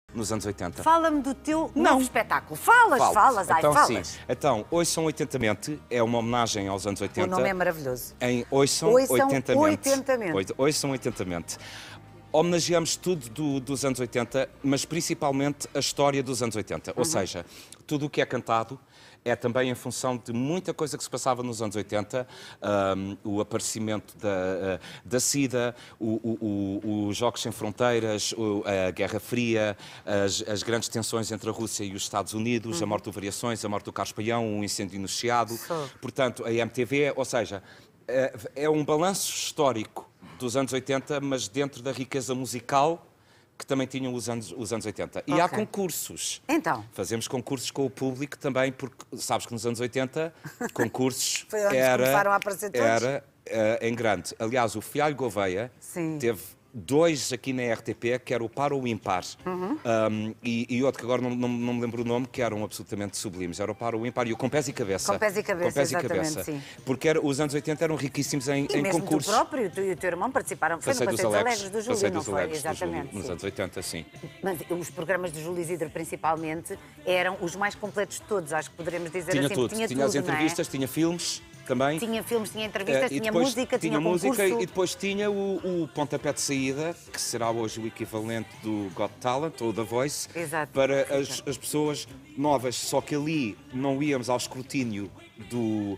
nos anos 80. Fala-me do teu novo espetáculo. Falas, então, falas. Sim. Então, Ouçam 80mente é uma homenagem aos anos 80. O nome é maravilhoso. Em Ouçam 80mente. 80mente. Ouçam 80mente. Homenageamos tudo dos anos 80, mas principalmente a história dos anos 80. Ou seja, tudo o que é cantado é também em função de muita coisa que se passava nos anos 80, o aparecimento da SIDA, os Jogos Sem Fronteiras, a Guerra Fria, as grandes tensões entre a Rússia e os Estados Unidos, a morte do Variações, a morte do Carlos Paião, o incêndio no Chiado. Portanto, a MTV, ou seja, é um balanço histórico dos anos 80, mas dentro da riqueza musical que também tinham os anos 80. E há concursos. Então? Fazemos concursos com o público também, porque sabes que nos anos 80, concursos Foi onde começaram a aparecer todos? Era em grande. Aliás, o Fialho Gouveia teve 2 aqui na RTP, que era o Par ou o Impar. E outro, que agora não me lembro o nome, que eram absolutamente sublimes. Era o Par ou o Impar e o Com Pés e Cabeça. Com Pés e Cabeça, exatamente, sim. Porque os anos 80 eram riquíssimos em mesmo concursos. Tu próprio, tu e o teu irmão participaram. Foi no Passeio dos Alegres do Júlio, não foi? Exatamente. Nos anos 80, sim. Mas os programas de Júlio Isidro, principalmente, eram os mais completos de todos, acho que poderemos dizer tinha assim. Tudo. Tinha as entrevistas, tinha filmes. Também. Tinha filmes, tinha entrevistas, tinha música, tinha concurso. E depois tinha o pontapé de saída, que será hoje o equivalente do Got Talent ou da Voice, para as pessoas novas. Só que ali não íamos ao escrutínio de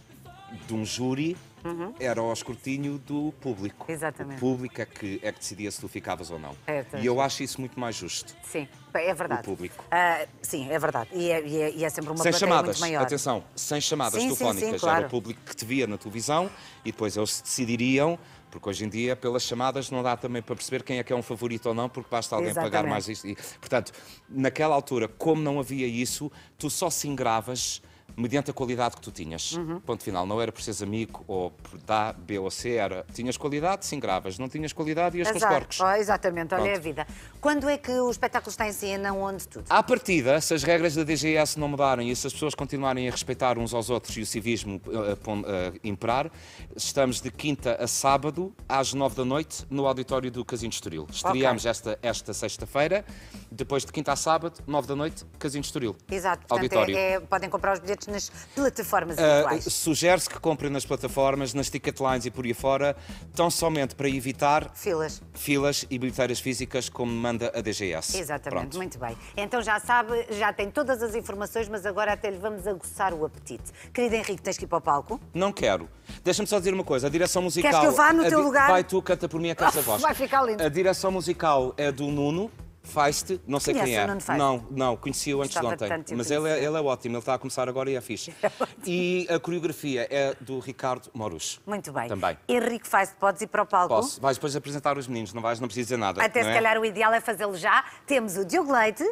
um júri, era ao escrutínio do público. Exatamente. O público é que decidia se tu ficavas ou não. E eu acho isso muito mais justo. Sim, é verdade. O público. Sim, é verdade. E é sempre uma sem plateia chamadas, muito maior. atenção, sem chamadas telefónicas. Sim, claro. Era o público que te via na televisão e depois eles decidiriam, porque hoje em dia, pelas chamadas, não dá também para perceber quem é que é um favorito ou não, porque basta alguém pagar mais isto. Portanto, naquela altura, como não havia isso, tu só se engravas mediante a qualidade que tu tinhas. Ponto final. Não era por seres amigo ou por A, B ou C. Tinhas qualidade, se engravas. Não tinhas qualidade, ias com os porcos. Exatamente, olha a vida. Quando é que o espetáculo está em cena, onde tudo? À partida, se as regras da DGS não mudarem e se as pessoas continuarem a respeitar uns aos outros e o civismo imperar, estamos de quinta a sábado, às 9 da noite, no auditório do Casino de Estoril. Estreamos esta sexta-feira, depois de quinta a sábado, 9 da noite, Casino de Estoril. Exato, auditório. Portanto, podem comprar os bilhetes nas plataformas habituais. Sugere-se que comprem nas plataformas, nas ticketlines e por aí fora, tão somente para evitar filas e bilheteiras físicas, como manda a DGS. Exatamente, Pronto. muito bem. Então já sabe, já tem todas as informações, mas agora até lhe vamos aguçar o apetite. Querido Henrique, tens que ir para o palco? Não quero. Deixa-me só dizer uma coisa, a direção musical... Queres que eu vá no teu lugar? Vai tu, canta por mim, canta a voz. Vai ficar lindo. A direção musical é do Nuno Feist, não sei quem é. Não, conheci-o antes de ontem. Mas ele é ótimo, ele está a começar agora e é fixe. E a coreografia é do Ricardo Morucho. Muito bem. Também. Henrique Feist, podes ir para o palco? Posso. Vais depois apresentar os meninos, não precisas dizer nada. Até se calhar o ideal é fazê-lo já. Temos o Diogo Leite,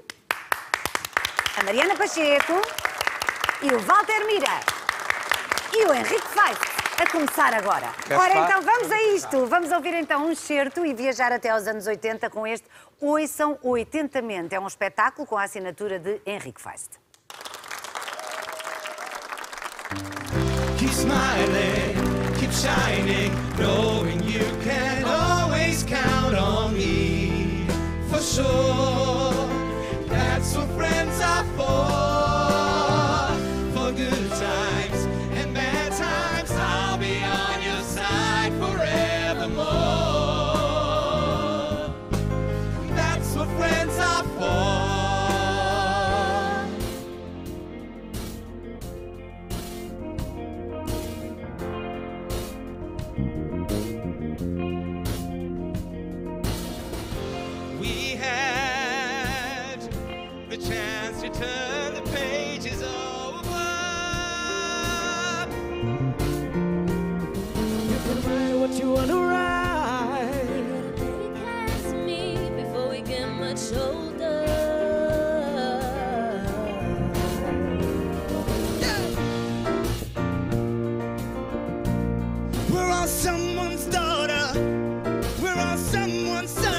a Mariana Pacheco e o Walter Mira. E o Henrique Feist. A começar agora. Ora, então vamos a isto. Vamos ouvir então um excerto e viajar até aos anos 80 com este Ouçam 80mente. É um espetáculo com a assinatura de Henrique Feist. Keep smiling, keep shining, knowing you can always count on me. For sure, that's what friends are for. For good times and bad times, I'll be on your side forevermore. That's what friends are for. We had the chance to turn the pages over. You can write what you want to write. Dedicate me before we get much older. We're all someone's daughter. We're all someone's son.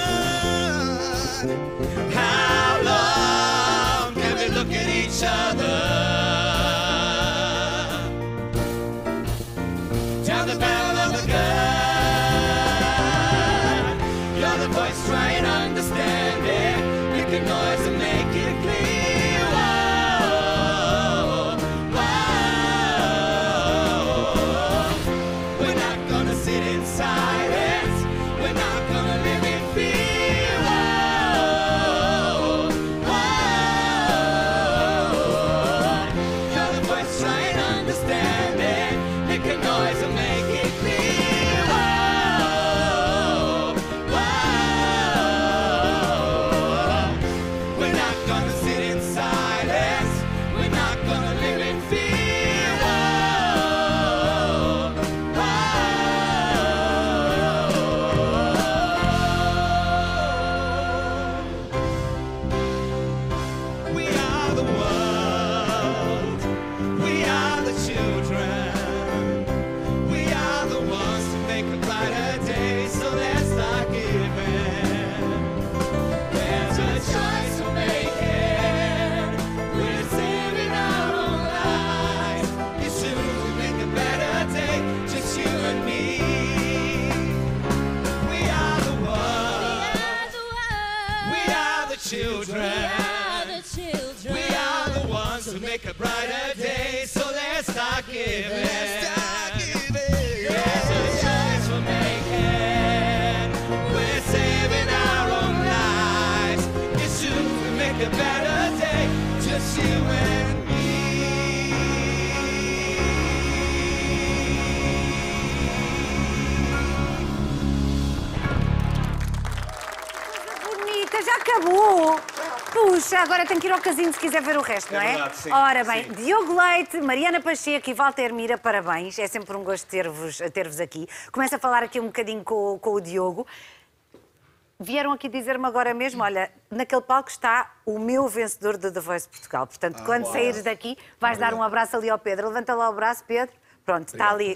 How long can we look at each other? Down the barrel of a gun. You're the voice, try and understand it. You can noise will make it clear. Whoa, whoa. We're not gonna sit in silence. We're not gonna live in fear. Whoa, whoa. You're the voice, try and understand it. Make a noise and make it clear. Whoa, whoa. We're not gonna sit in silence. We're not gonna live in fear. Whoa, whoa. We are the world. We are the children. We are the ones to make a brighter day. So let's start giving. There's a choice we're making. We're saving our own lives. It's soon to make a better day. Just you and me. We are the world. We are the children. We are the ones who make a brighter day. So let's start giving. There's a choice we're making. We're saving our own lives. It's soon to make a better day. Just you and me. Bonita, já acabou. Puxa, agora tenho que ir ao casino se quiser ver o resto, não é? verdade, sim, Ora bem, sim. Diogo Leite, Mariana Pacheco e Walter Mira, parabéns. É sempre um gosto ter-vos aqui. Começo a falar aqui um bocadinho com o Diogo. Vieram aqui dizer-me agora mesmo, olha, naquele palco está o meu vencedor do The Voice Portugal. Portanto, quando saíres daqui, vais dar um abraço ali ao Pedro. Levanta lá o braço, Pedro. Pronto, está ali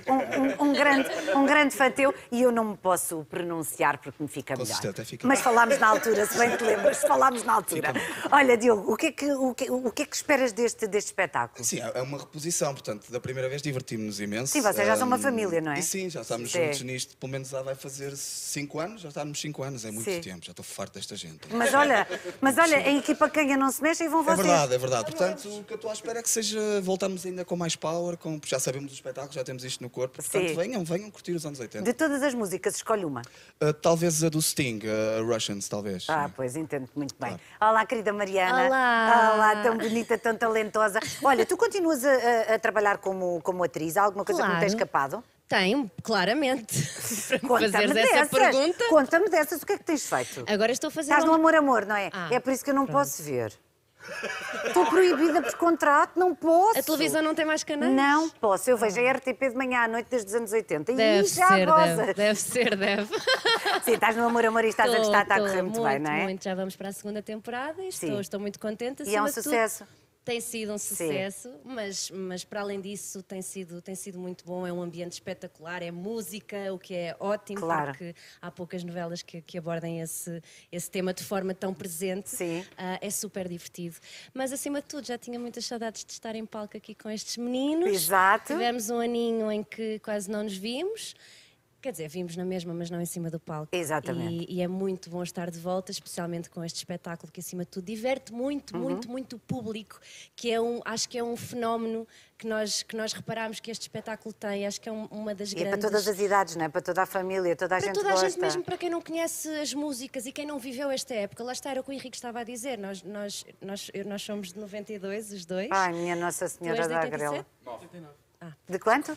um grande fã teu e eu não me posso pronunciar porque me fica melhor. certeza, até fica Mas falámos na altura, se bem te lembras, falámos na altura. Olha, Diogo, o que é que esperas deste espetáculo? Sim, é uma reposição, portanto, da primeira vez divertimos-nos imenso. Sim, vocês já são uma família, não é? E sim, já estamos Sim. juntos nisto, pelo menos já vai fazer 5 anos, já estamos 5 anos, é muito Sim. tempo, já estou farto desta gente. Mas olha, a equipa canha não se mexe e vão É vocês. verdade, é verdade. Portanto, o que eu estou à espera é que seja, voltamos ainda com mais power, porque já sabemos do espetáculo, já temos isto no corpo, portanto, Sim. venham curtir os anos 80. De todas as músicas, escolhe uma. Talvez a do Sting, a Russians, talvez. Ah, pois, entendo muito bem. Olá, querida Mariana. Olá. Olá, tão bonita, tão talentosa. Olha, tu continuas a trabalhar como atriz? Há alguma coisa que me Claro. tem escapado? Tenho, claramente. Para me Conta-me fazeres dessas. essa pergunta. Conta-me dessas. O que é que tens feito? Agora estou a fazer Estás no um... amor, não é? Ah, É por isso que eu não posso ver. Estou proibida por contrato, não posso. A televisão não tem mais canais? Não posso. Eu vejo a RTP de manhã à noite desde os anos 80 Deve e já ser, gozas. deve ser. Sim, estás no amor e estás a gostar, está a correr muito bem, não é? Muito, já vamos para a segunda temporada e Sim. estou muito contente. E é um acima de tudo. sucesso. Tem sido um sucesso, mas para além disso tem sido muito bom, é um ambiente espetacular, é música, o que é ótimo, Claro. porque há poucas novelas que abordem esse tema de forma tão presente. Sim. É super divertido. Mas acima de tudo já tinha muitas saudades de estar em palco aqui com estes meninos. Exato. Tivemos um aninho em que quase não nos vimos. Quer dizer, vimos na mesma, mas não em cima do palco. Exatamente. E é muito bom estar de volta, especialmente com este espetáculo que, acima de tudo, diverte muito, Uhum. muito o público, que é acho que é um fenómeno que nós reparamos que este espetáculo tem. Acho que é uma das E é grandes... para todas as idades, não é? Para toda a família, toda a Para gente toda a gosta. gente, mesmo para quem não conhece as músicas e quem não viveu esta época. Lá está, era o que o Henrique estava a dizer. Nós somos de 92, os dois. Ai, minha Nossa Tu Senhora és de da 87? Agrela. De quanto?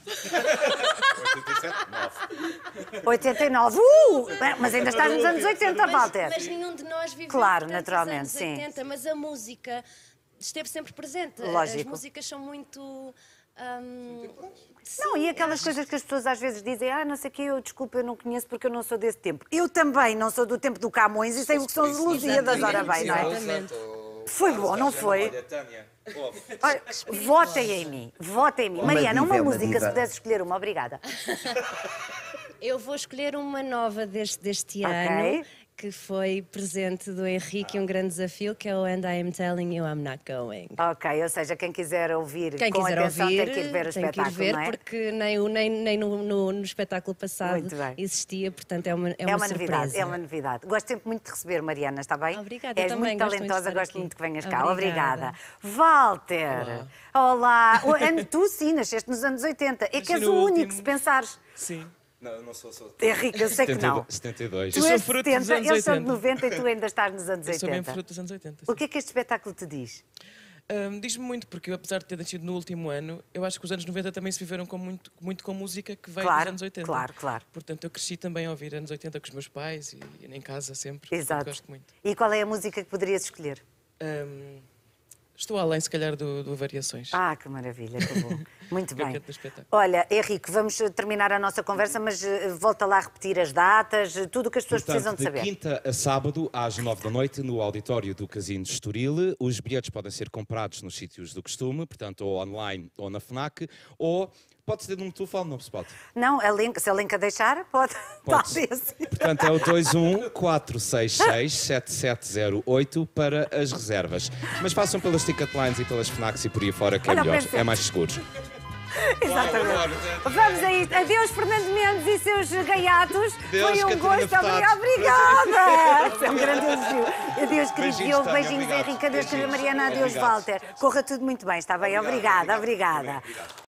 87, 9. 89. Mas ainda estás nos anos 80, Walter. Mas nenhum de nós viveu Claro, tanto naturalmente, os anos 80, sim. mas a música esteve sempre presente. Lógico. As músicas são muito... Não, e aquelas coisas que as pessoas às vezes dizem, não sei o quê, desculpa, eu não conheço porque eu não sou desse tempo. Eu também não sou do tempo do Camões e sei o que são os Lusíadas, ora bem, não é? Exatamente. Foi bom, não foi? Olha, Tânia, ouve. Olha, votem em mim, votem em mim. Mariana, diva, uma é uma música, diva. se pudesse escolher uma, obrigada. Eu vou escolher uma nova deste Ok. ano, que foi presente do Henrique, um grande desafio, que é o And I Am Telling You I'm Not Going. Ok, ou seja, quem quiser ouvir Quem com quiser atenção ouvir, tem que ir ver o tem que ir espetáculo, ver, não é? porque nem no espetáculo passado Muito bem. existia, portanto é uma novidade, surpresa. é uma novidade. Gosto sempre muito de receber, Mariana, está bem? Obrigada, eu És também muito gosto muito de talentosa, estar gosto aqui. muito que venhas cá. Obrigada. Walter! Olá! Tu sim, nasceste nos anos 80. É que és o único, se pensares. Sim. Não, eu não sou. Henrique, eu sei que não. 72. Tu Eu sou és fruto dos 70, anos eu sou de 80. 90 e tu ainda estás nos anos Eu sou mesmo 80. fruto dos anos 80. O que é que este espetáculo te diz? Diz-me muito, porque eu, apesar de ter nascido no último ano, eu acho que os anos 90 também se viveram muito com música que veio Claro, dos anos 80. claro. Portanto, eu cresci também a ouvir anos 80 com os meus pais e em casa sempre. Exato. Gosto muito. E qual é a música que poderias escolher? Estou além, se calhar, do Variações. Ah, que maravilha, que bom. Muito Que eu bem. canto no espetáculo. Olha, Henrique, vamos terminar a nossa conversa, mas volta lá a repetir as datas, tudo o que as pessoas precisam de saber. De quinta a sábado, às 9 da noite, no auditório do Casino de Estoril. Os bilhetes podem ser comprados nos sítios do costume, portanto, ou online ou na FNAC, ou pode ser num telefone, não se pode. Não, se a Lenca deixar, pode. Pode. Talvez. Portanto, é o 214667708 para as reservas. Mas passam pelas Ticketlines e pelas FNACs e por aí fora, que é Olha, melhor, pensei. é mais seguro. Exatamente. Vamos a isto. Adeus, Fernando Mendes e seus gaiatos. Adeus, Foi um Catarina gosto. Furtado. Obrigada. Isso é um grande elogio. Adeus, querido Beijinhos, Diogo. Tânia, Beijinhos, obrigado. Henrique. Adeus, querida Beijinhos. Mariana. Adeus, Obrigado. Walter. Corra tudo muito bem, está bem? Obrigada. Obrigado.